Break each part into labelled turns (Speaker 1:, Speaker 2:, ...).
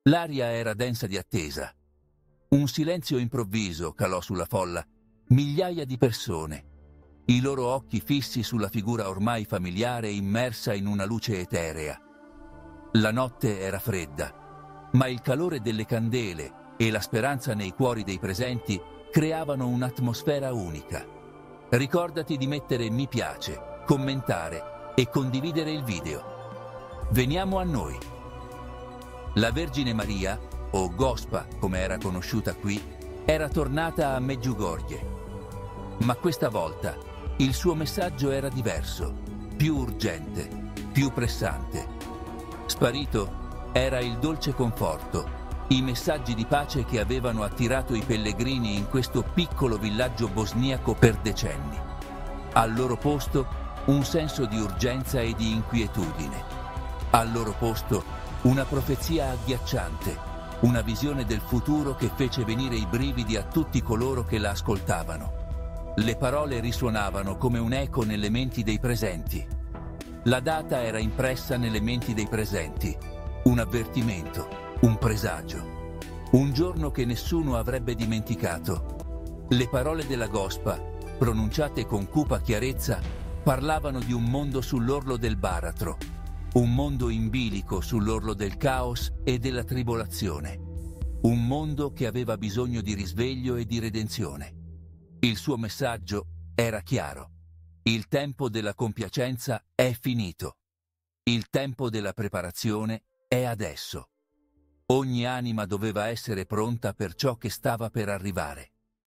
Speaker 1: L'aria era densa di attesa. Un silenzio improvviso calò sulla folla. Migliaia di persone, i loro occhi fissi sulla figura ormai familiare immersa in una luce eterea. La notte era fredda, ma il calore delle candele e la speranza nei cuori dei presenti creavano un'atmosfera unica. Ricordati di mettere mi piace, commentare e condividere il video. Veniamo a noi. La Vergine Maria, o Gospa come era conosciuta qui, era tornata a Medjugorje. Ma questa volta il suo messaggio era diverso, più urgente, più pressante. Sparito era il dolce conforto, i messaggi di pace che avevano attirato i pellegrini in questo piccolo villaggio bosniaco per decenni. Al loro posto un senso di urgenza e di inquietudine. Al loro posto una profezia agghiacciante, una visione del futuro che fece venire i brividi a tutti coloro che la ascoltavano. Le parole risuonavano come un eco nelle menti dei presenti. La data era impressa nelle menti dei presenti, un avvertimento, un presagio, un giorno che nessuno avrebbe dimenticato. Le parole della Gospa, pronunciate con cupa chiarezza, parlavano di un mondo sull'orlo del baratro, un mondo in bilico sull'orlo del caos e della tribolazione, un mondo che aveva bisogno di risveglio e di redenzione. Il suo messaggio era chiaro. Il tempo della compiacenza è finito. Il tempo della preparazione è adesso. Ogni anima doveva essere pronta per ciò che stava per arrivare.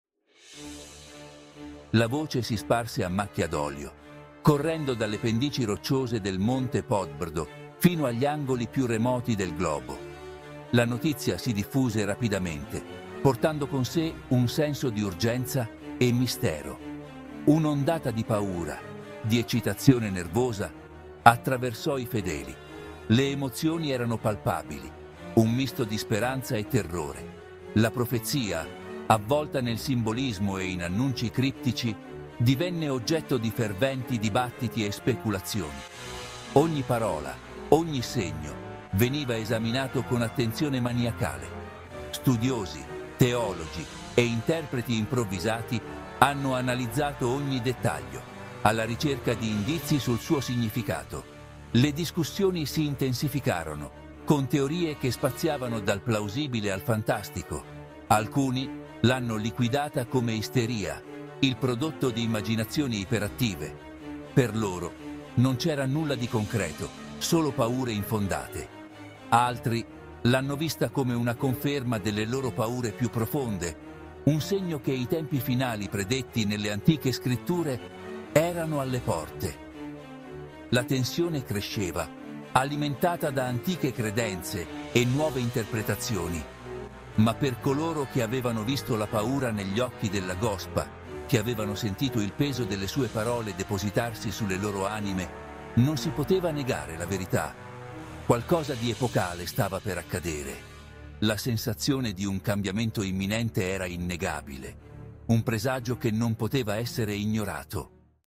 Speaker 1: La voce si sparse a macchia d'olio, correndo dalle pendici rocciose del monte Podbrdo fino agli angoli più remoti del globo. La notizia si diffuse rapidamente, portando con sé un senso di urgenza e mistero. Un'ondata di paura, di eccitazione nervosa, attraversò i fedeli. Le emozioni erano palpabili, un misto di speranza e terrore. La profezia, avvolta nel simbolismo e in annunci criptici, divenne oggetto di ferventi dibattiti e speculazioni. Ogni parola, ogni segno, veniva esaminato con attenzione maniacale. Studiosi, teologi e interpreti improvvisati hanno analizzato ogni dettaglio, alla ricerca di indizi sul suo significato. Le discussioni si intensificarono, con teorie che spaziavano dal plausibile al fantastico. Alcuni l'hanno liquidata come isteria, il prodotto di immaginazioni iperattive. Per loro non c'era nulla di concreto, solo paure infondate. Altri l'hanno vista come una conferma delle loro paure più profonde, un segno che i tempi finali predetti nelle antiche scritture erano alle porte. La tensione cresceva, alimentata da antiche credenze e nuove interpretazioni. Ma per coloro che avevano visto la paura negli occhi della Gospa, che avevano sentito il peso delle sue parole depositarsi sulle loro anime, non si poteva negare la verità. Qualcosa di epocale stava per accadere. La sensazione di un cambiamento imminente era innegabile, un presagio che non poteva essere ignorato.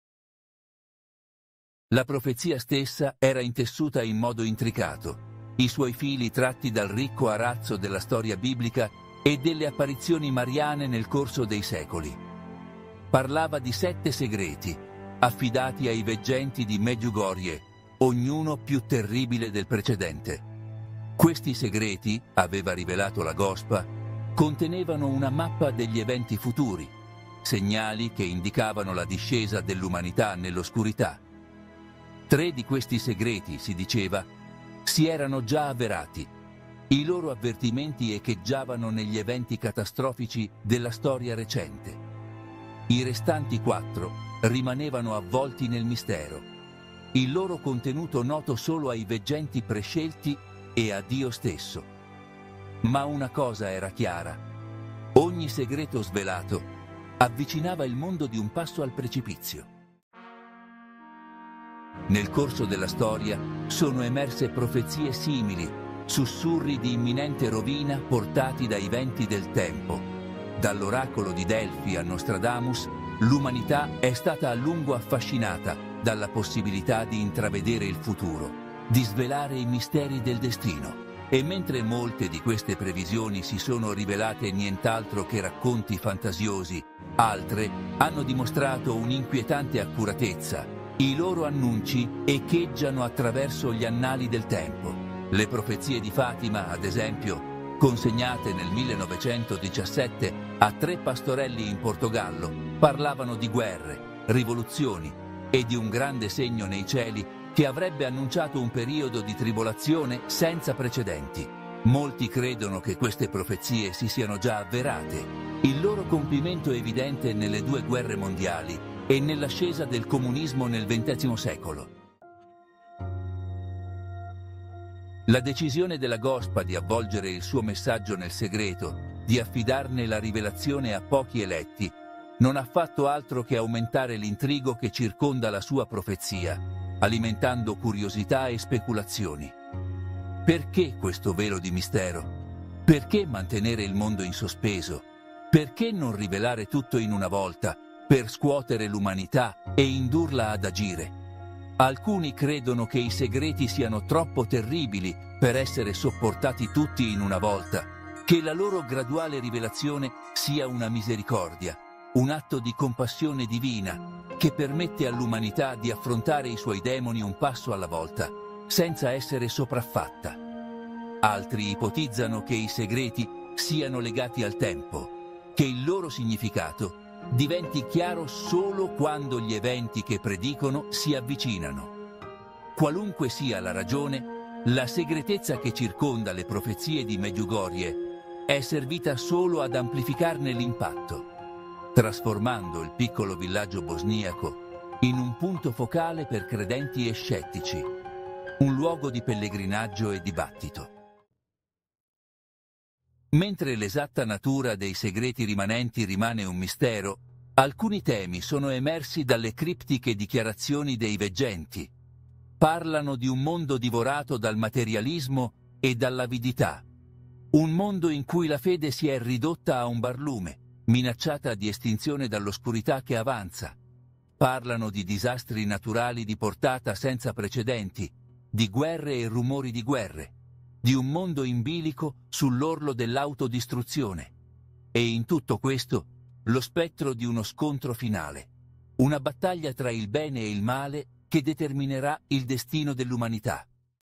Speaker 1: La profezia stessa era intessuta in modo intricato, i suoi fili tratti dal ricco arazzo della storia biblica e delle apparizioni mariane nel corso dei secoli. Parlava di 7 segreti, affidati ai veggenti di Medjugorje, ognuno più terribile del precedente. Questi segreti, aveva rivelato la Gospa, contenevano una mappa degli eventi futuri, segnali che indicavano la discesa dell'umanità nell'oscurità. 3 di questi segreti, si diceva, si erano già avverati. I loro avvertimenti echeggiavano negli eventi catastrofici della storia recente. I restanti 4 rimanevano avvolti nel mistero, il loro contenuto noto solo ai veggenti prescelti e a Dio stesso. Ma una cosa era chiara: ogni segreto svelato avvicinava il mondo di un passo al precipizio. Nel corso della storia sono emerse profezie simili, sussurri di imminente rovina portati dai venti del tempo. Dall'oracolo di Delfi a Nostradamus, l'umanità è stata a lungo affascinata dalla possibilità di intravedere il futuro, di svelare i misteri del destino. E mentre molte di queste previsioni si sono rivelate nient'altro che racconti fantasiosi, altre hanno dimostrato un'inquietante accuratezza. I loro annunci echeggiano attraverso gli annali del tempo. Le profezie di Fatima, ad esempio, consegnate nel 1917 a 3 pastorelli in Portogallo, parlavano di guerre, rivoluzioni e di un grande segno nei cieli che avrebbe annunciato un periodo di tribolazione senza precedenti. Molti credono che queste profezie si siano già avverate. Il loro compimento è evidente nelle 2 guerre mondiali e nell'ascesa del comunismo nel XX secolo. La decisione della Gospa di avvolgere il suo messaggio nel segreto, di affidarne la rivelazione a pochi eletti, non ha fatto altro che aumentare l'intrigo che circonda la sua profezia, alimentando curiosità e speculazioni. Perché questo velo di mistero? Perché mantenere il mondo in sospeso? Perché non rivelare tutto in una volta, per scuotere l'umanità e indurla ad agire? Alcuni credono che i segreti siano troppo terribili per essere sopportati tutti in una volta, che la loro graduale rivelazione sia una misericordia, un atto di compassione divina che permette all'umanità di affrontare i suoi demoni un passo alla volta, senza essere sopraffatta. Altri ipotizzano che i segreti siano legati al tempo, che il loro significato diventi chiaro solo quando gli eventi che predicono si avvicinano. Qualunque sia la ragione, la segretezza che circonda le profezie di Medjugorje è servita solo ad amplificarne l'impatto, trasformando il piccolo villaggio bosniaco in un punto focale per credenti e scettici, un luogo di pellegrinaggio e dibattito. Mentre l'esatta natura dei segreti rimanenti rimane un mistero, alcuni temi sono emersi dalle criptiche dichiarazioni dei veggenti. Parlano di un mondo divorato dal materialismo e dall'avidità, un mondo in cui la fede si è ridotta a un barlume, minacciata di estinzione dall'oscurità che avanza. Parlano di disastri naturali di portata senza precedenti, di guerre e rumori di guerre, di un mondo in bilico sull'orlo dell'autodistruzione. E in tutto questo lo spettro di uno scontro finale, una battaglia tra il bene e il male che determinerà il destino dell'umanità.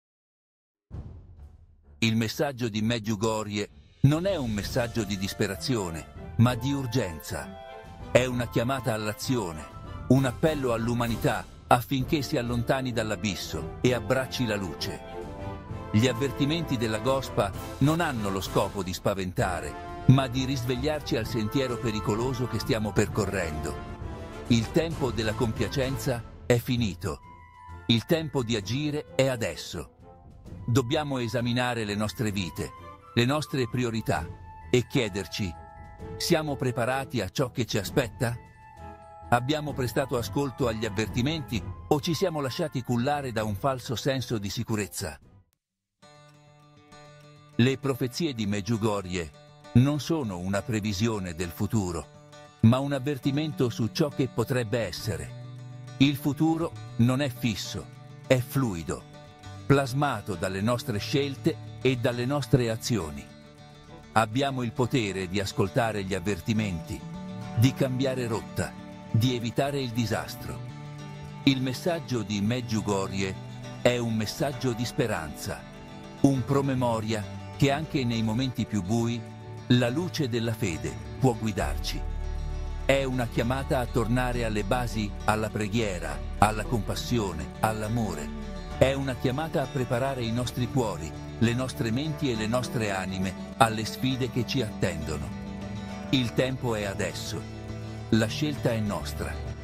Speaker 1: Il messaggio di Medjugorje non è un messaggio di disperazione, ma di urgenza. È una chiamata all'azione, un appello all'umanità affinché si allontani dall'abisso e abbracci la luce. Gli avvertimenti della Gospa non hanno lo scopo di spaventare, ma di risvegliarci al sentiero pericoloso che stiamo percorrendo. Il tempo della compiacenza è finito. Il tempo di agire è adesso. Dobbiamo esaminare le nostre vite, le nostre priorità e chiederci: siamo preparati a ciò che ci aspetta? Abbiamo prestato ascolto agli avvertimenti o ci siamo lasciati cullare da un falso senso di sicurezza? Le profezie di Medjugorje non sono una previsione del futuro, ma un avvertimento su ciò che potrebbe essere. Il futuro non è fisso, è fluido, plasmato dalle nostre scelte e dalle nostre azioni. Abbiamo il potere di ascoltare gli avvertimenti, di cambiare rotta, di evitare il disastro. Il messaggio di Medjugorje è un messaggio di speranza, un promemoria che anche nei momenti più bui la luce della fede può guidarci. È una chiamata a tornare alle basi, alla preghiera, alla compassione, all'amore. È una chiamata a preparare i nostri cuori, le nostre menti e le nostre anime alle sfide che ci attendono. Il tempo è adesso. La scelta è nostra.